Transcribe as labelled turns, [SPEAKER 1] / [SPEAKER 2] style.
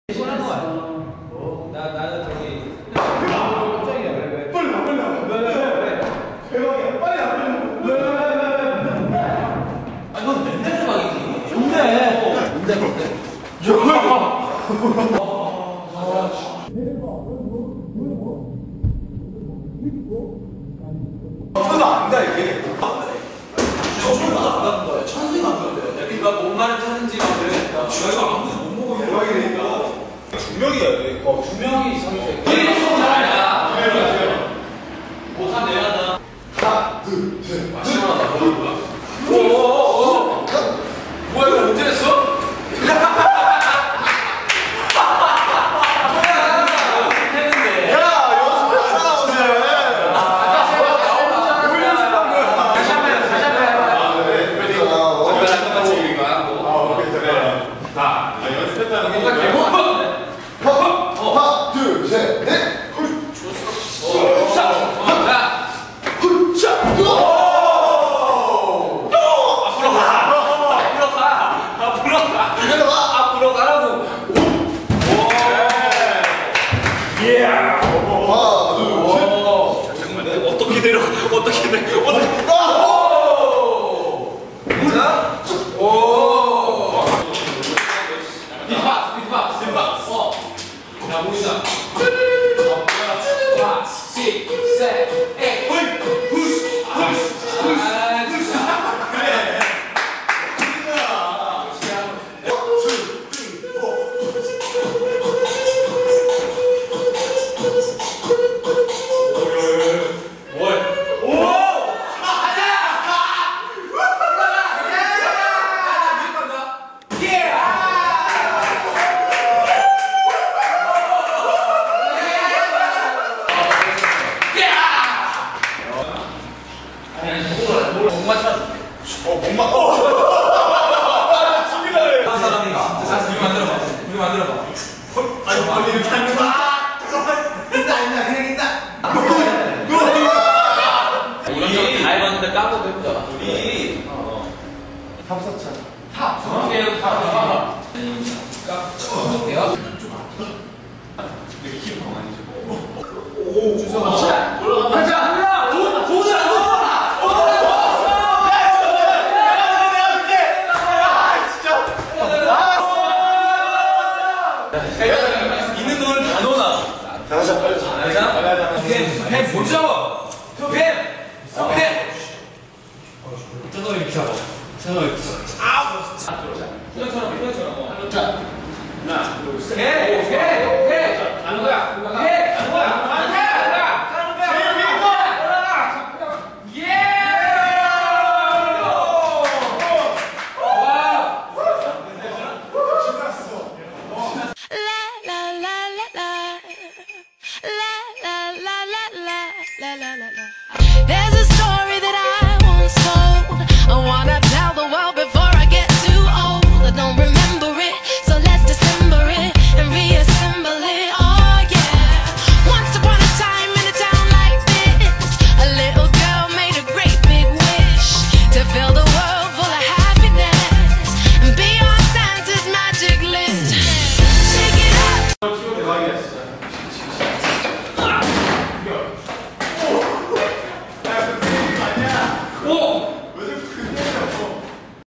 [SPEAKER 1] 시원한 거 같아. 나는 저기. 깜짝이야. 왜? 빨리 나. 대박이야. 빨리 나. 아, 넌 맨날 대박이지. 뭔데?
[SPEAKER 2] 저도 안다 이게.
[SPEAKER 1] 저주가 안 가는 거야. 천승이 안 가는 거야. 그러니까 뭔 말을 찾는지가 그래야겠다. 이거 아무도 못 먹어.
[SPEAKER 2] 대박이니까. 두 명이야 돼.
[SPEAKER 1] 두 명이 이상이야. 이게 좀 나야. 못한 내야다.
[SPEAKER 2] 하나, 둘, 셋.
[SPEAKER 1] 시원하다. 오. 뭐야 이거 언제 했어?
[SPEAKER 2] 어떻게 돼?
[SPEAKER 1] 자, 보이자. 5, 6, 7, 8. 있는 돈을 다 넣어놔.
[SPEAKER 2] 가자 빨리.
[SPEAKER 1] 뱀 못 잡아. 뱀. 저거 이렇게 잡아. 저거 이렇게 잡아. 아우. 그냥처럼. 자. 하나, 둘, 셋.